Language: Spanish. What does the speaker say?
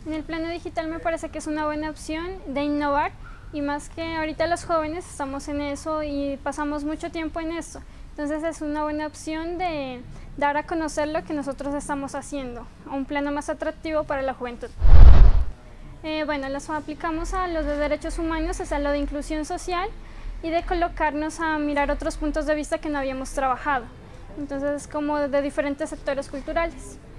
En el plano digital me parece que es una buena opción de innovar y más que ahorita los jóvenes estamos en eso y pasamos mucho tiempo en eso. Entonces es una buena opción de dar a conocer lo que nosotros estamos haciendo a un plano más atractivo para la juventud. Bueno, las aplicamos a los de derechos humanos, es a lo de inclusión social y de colocarnos a mirar otros puntos de vista que no habíamos trabajado. Entonces es como de diferentes sectores culturales.